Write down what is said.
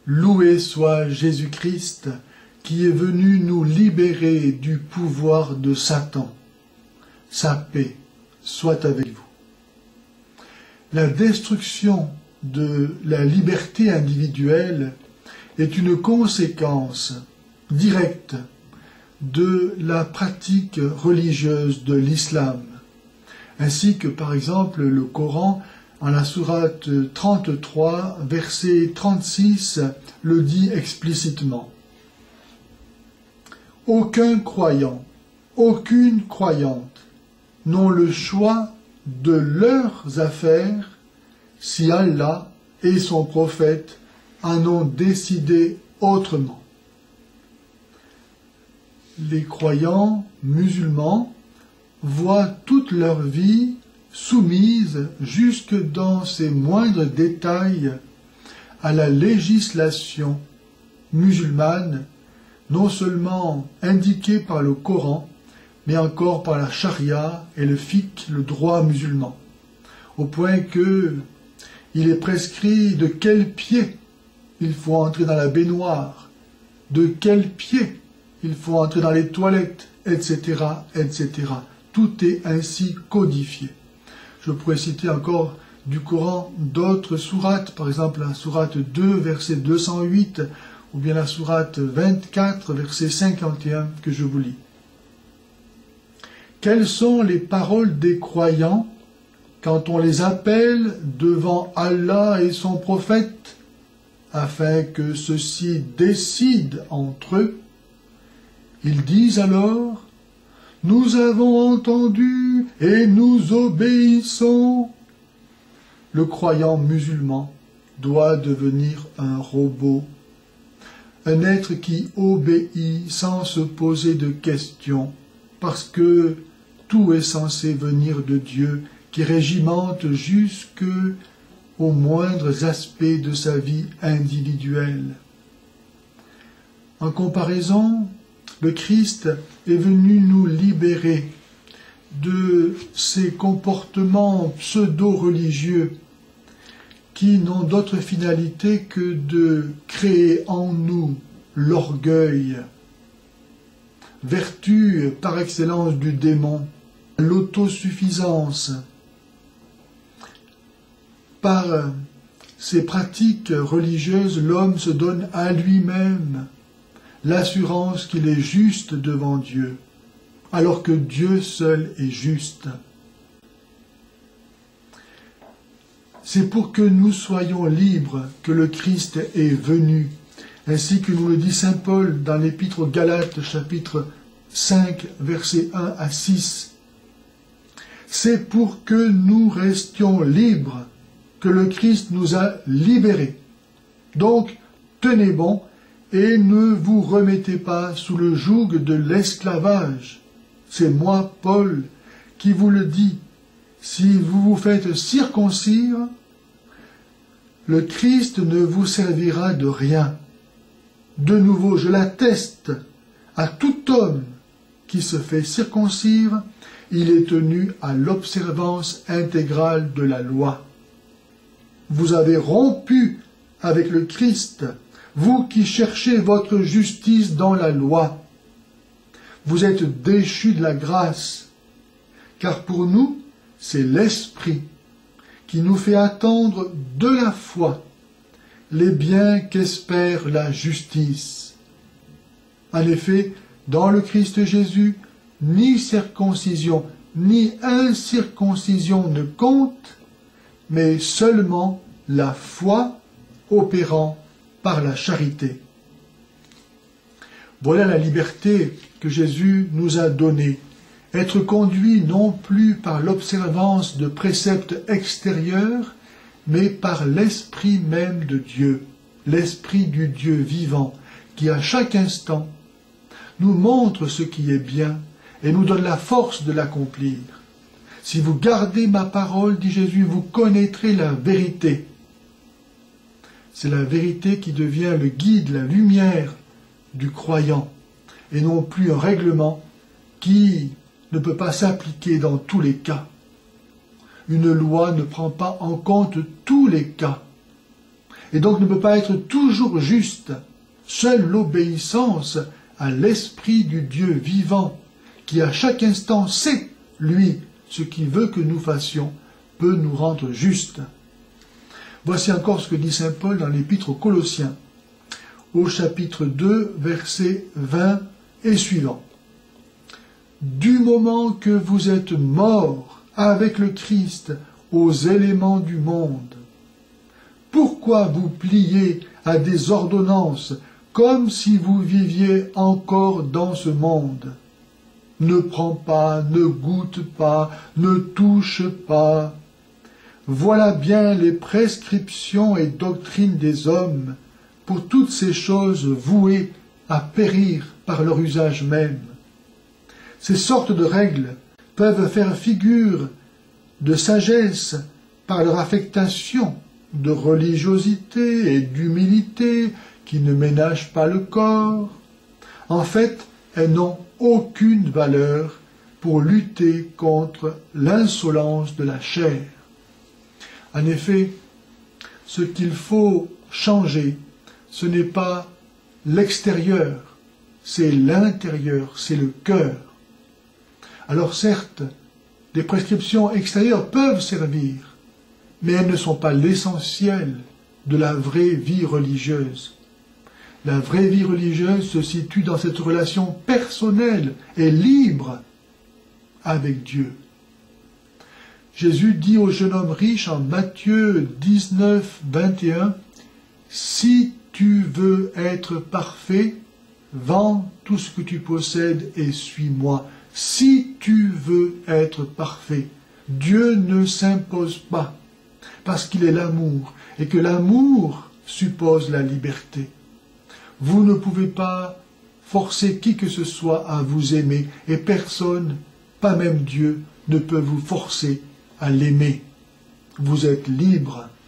Loué soit Jésus-Christ, qui est venu nous libérer du pouvoir de Satan. Sa paix soit avec vous. La destruction de la liberté individuelle est une conséquence directe de la pratique religieuse de l'islam, ainsi que par exemple le Coran, en la sourate 33, verset 36, le dit explicitement. Aucun croyant, aucune croyante n'ont le choix de leurs affaires si Allah et son prophète en ont décidé autrement. Les croyants musulmans voient toute leur vie soumise jusque dans ses moindres détails à la législation musulmane, non seulement indiquée par le Coran, mais encore par la charia et le fiqh, le droit musulman, au point que il est prescrit de quel pied il faut entrer dans la baignoire, de quel pied il faut entrer dans les toilettes, etc., etc. Tout est ainsi codifié. Je pourrais citer encore du Coran d'autres sourates, par exemple la sourate 2, verset 208, ou bien la sourate 24, verset 51, que je vous lis. Quelles sont les paroles des croyants quand on les appelle devant Allah et son prophète, afin que ceux-ci décident entre eux? Ils disent alors, « Nous avons entendu et nous obéissons. » Le croyant musulman doit devenir un robot, un être qui obéit sans se poser de questions, parce que tout est censé venir de Dieu, qui régimente jusque aux moindres aspects de sa vie individuelle. En comparaison, le Christ est venu nous libérer de ces comportements pseudo-religieux qui n'ont d'autre finalité que de créer en nous l'orgueil, vertu par excellence du démon, l'autosuffisance. Par ces pratiques religieuses, l'homme se donne à lui-même l'assurance qu'il est juste devant Dieu, alors que Dieu seul est juste. C'est pour que nous soyons libres que le Christ est venu, ainsi que nous le dit saint Paul dans l'Épître aux Galates, chapitre 5, versets 1 à 6. C'est pour que nous restions libres que le Christ nous a libérés. Donc, tenez bon, et ne vous remettez pas sous le joug de l'esclavage. C'est moi, Paul, qui vous le dis. Si vous vous faites circoncire, le Christ ne vous servira de rien. De nouveau, je l'atteste, à tout homme qui se fait circoncire, il est tenu à l'observance intégrale de la loi. Vous avez rompu avec le Christ, vous qui cherchez votre justice dans la loi. Vous êtes déchus de la grâce, car pour nous, c'est l'Esprit qui nous fait attendre de la foi les biens qu'espère la justice. En effet, dans le Christ Jésus, ni circoncision, ni incirconcision ne comptent, mais seulement la foi opérant par la charité. Voilà la liberté que Jésus nous a donnée. Être conduit non plus par l'observance de préceptes extérieurs, mais par l'Esprit même de Dieu, l'Esprit du Dieu vivant, qui à chaque instant nous montre ce qui est bien et nous donne la force de l'accomplir. Si vous gardez ma parole, dit Jésus, vous connaîtrez la vérité. C'est la vérité qui devient le guide, la lumière du croyant, et non plus un règlement qui ne peut pas s'appliquer dans tous les cas. Une loi ne prend pas en compte tous les cas. et donc ne peut pas être toujours juste. Seule l'obéissance à l'Esprit du Dieu vivant, qui à chaque instant sait, lui, ce qu'il veut que nous fassions, peut nous rendre justes. Voici encore ce que dit saint Paul dans l'Épître aux Colossiens, au chapitre 2, versets 20 et suivants. Du moment que vous êtes morts avec le Christ aux éléments du monde, pourquoi vous pliez à des ordonnances comme si vous viviez encore dans ce monde? Ne prends pas, ne goûte pas, ne touche pas. Voilà bien les prescriptions et doctrines des hommes, pour toutes ces choses vouées à périr par leur usage même. Ces sortes de règles peuvent faire figure de sagesse par leur affectation de religiosité et d'humilité qui ne ménagent pas le corps. En fait, elles n'ont aucune valeur pour lutter contre l'insolence de la chair. En effet, ce qu'il faut changer, ce n'est pas l'extérieur, c'est l'intérieur, c'est le cœur. Alors certes, des prescriptions extérieures peuvent servir, mais elles ne sont pas l'essentiel de la vraie vie religieuse. La vraie vie religieuse se situe dans cette relation personnelle et libre avec Dieu. Jésus dit au jeune homme riche en Matthieu 19, 21, « Si tu veux être parfait, vends tout ce que tu possèdes et suis-moi. » Si tu veux être parfait, Dieu ne s'impose pas, parce qu'il est l'amour, et que l'amour suppose la liberté. Vous ne pouvez pas forcer qui que ce soit à vous aimer, et personne, pas même Dieu, ne peut vous forcer à l'aimer. Vous êtes libre